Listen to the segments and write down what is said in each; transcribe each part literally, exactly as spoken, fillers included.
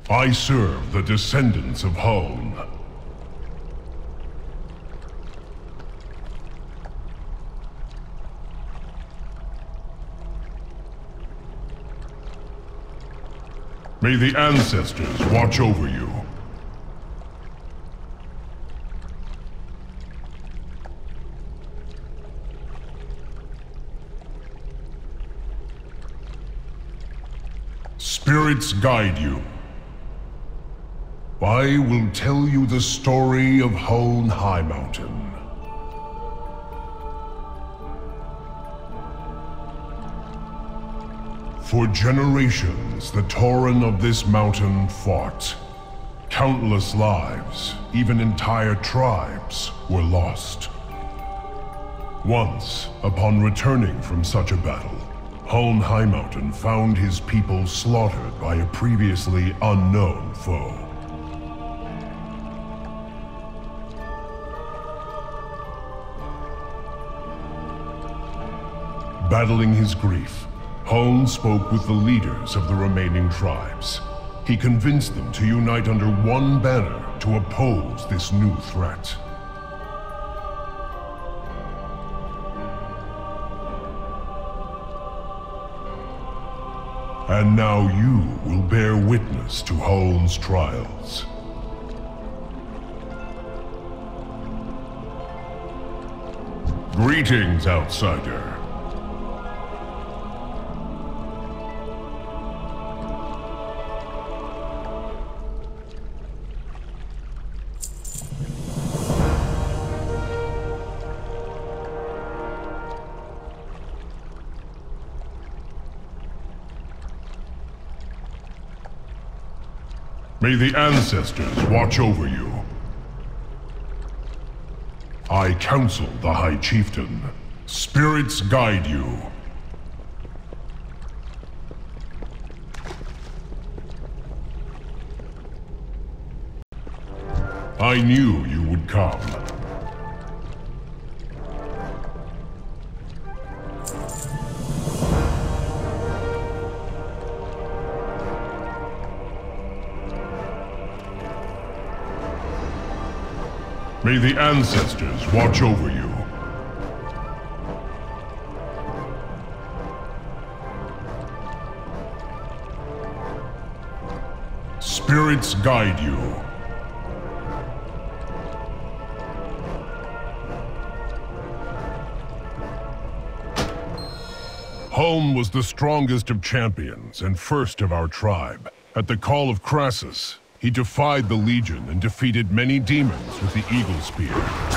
I serve the descendants of Huln. May the ancestors watch over you. Spirits guide you. I will tell you the story of Huln Highmountain. For generations, the Tauren of this mountain fought. Countless lives, even entire tribes, were lost. Once, upon returning from such a battle, Huln Highmountain found his people slaughtered by a previously unknown foe. Battling his grief, Huln spoke with the leaders of the remaining tribes. He convinced them to unite under one banner to oppose this new threat. And now you will bear witness to Huln's trials. Greetings, outsider. May the ancestors watch over you. I counsel the High Chieftain. Spirits guide you. I knew you would come. May the ancestors watch over you. Spirits guide you. Huln was the strongest of champions and first of our tribe. At the call of Crassus, he defied the Legion and defeated many demons with the Eagle Spear.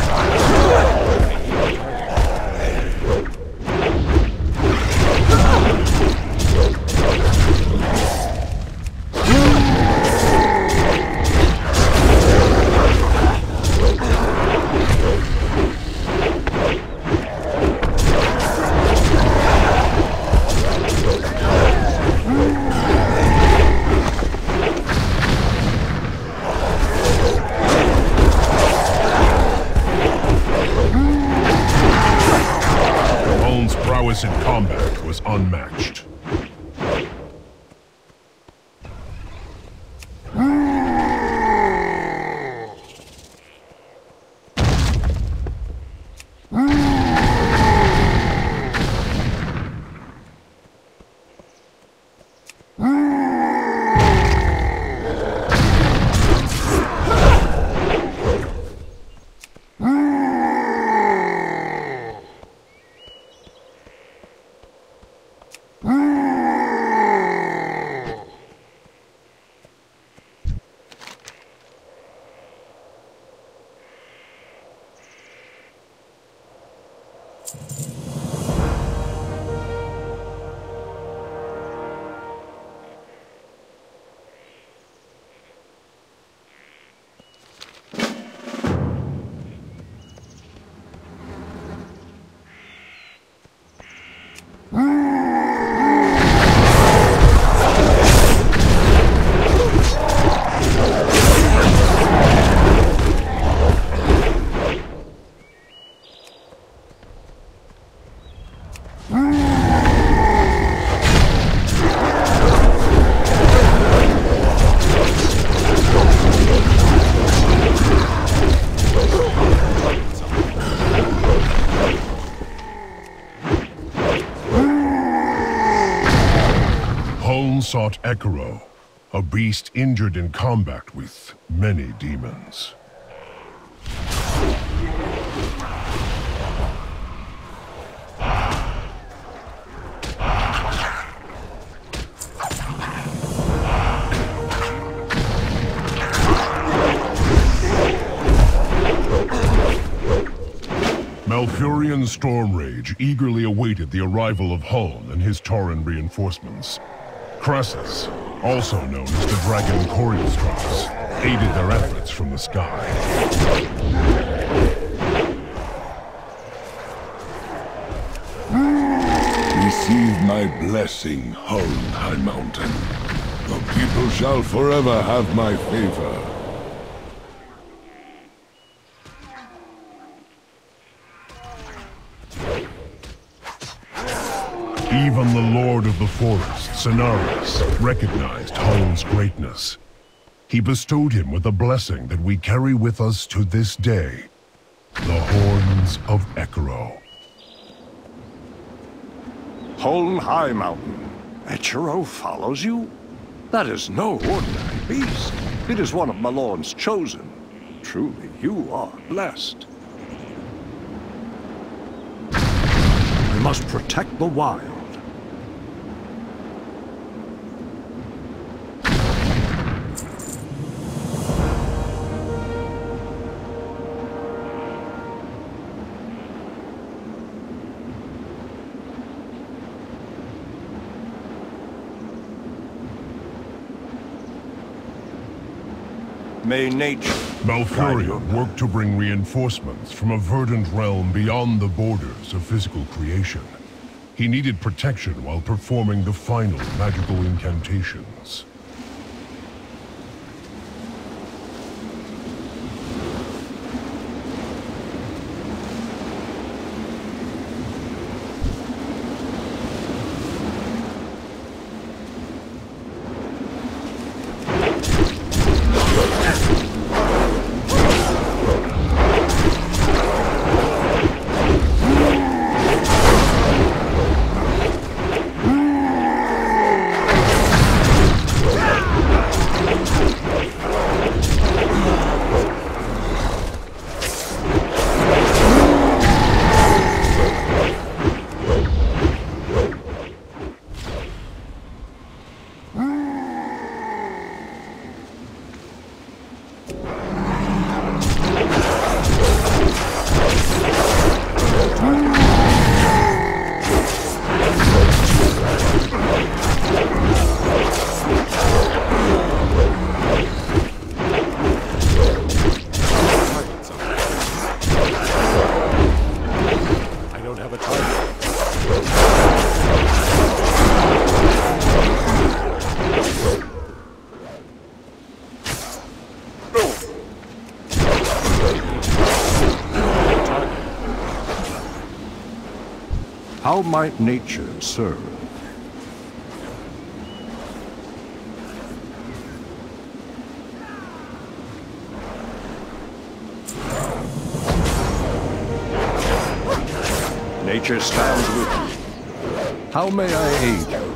In combat was unmatched. Mm. Huln sought Ekiro, a beast injured in combat with many demons. Malfurion Stormrage eagerly awaited the arrival of Huln and his Tauren reinforcements. Crassus, also known as the Dragon Coriostros, aided their efforts from the sky. Receive my blessing, Huln High Mountain. The people shall forever have my favor. Even the Lord of the Forest, Cenarius, recognized Huln's greatness. He bestowed him with a blessing that we carry with us to this day, the Horns of Ekiro. Huln High Mountain. Ekiro follows you? That is no ordinary beast. It is one of Malorn's chosen. Truly, you are blessed. We must protect the wild. May nature... Malfurion worked to bring reinforcements from a verdant realm beyond the borders of physical creation. He needed protection while performing the final magical incantations. How might nature serve? Nature stands with you. How may I aid you?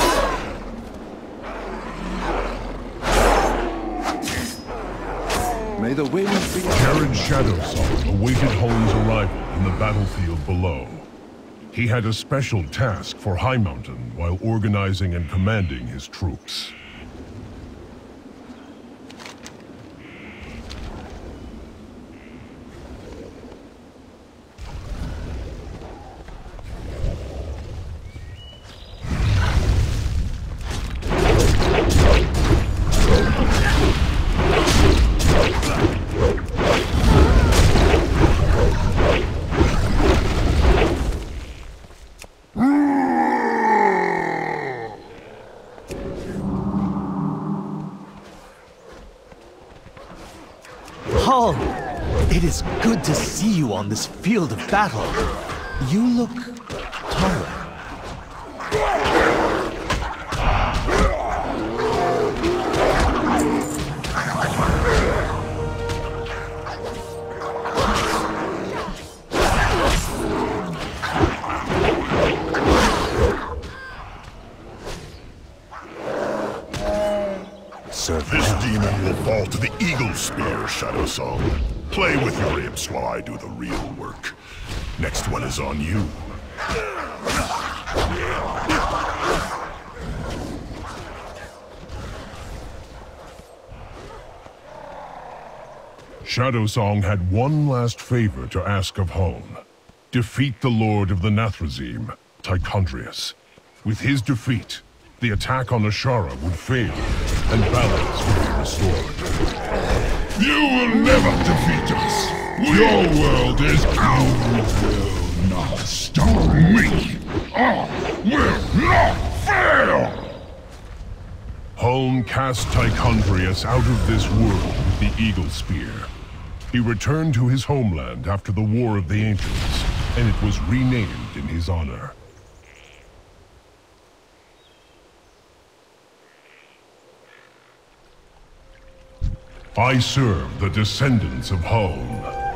May the winds be... Jared Shadowsong awaited Huln's arrival in the battlefield below. He had a special task for High Mountain while organizing and commanding his troops. Huln, it is good to see you on this field of battle. You look taller. serve This well. demon will fall to the Eagle Spear, Shadow Song. Play with your imps while I do the real work. Next one is on you. Shadow Song had one last favor to ask of Hone. Defeat the Lord of the Nathrezim, Tichondrius. With his defeat, the attack on Ashara would fail, and balance would be restored. You will never defeat us! Your world is ours! You will not stop me! I will not fail! Hone cast Tichondrius out of this world with the Eagle Spear. He returned to his homeland after the War of the Ancients, and it was renamed in his honor. I serve the descendants of Hone.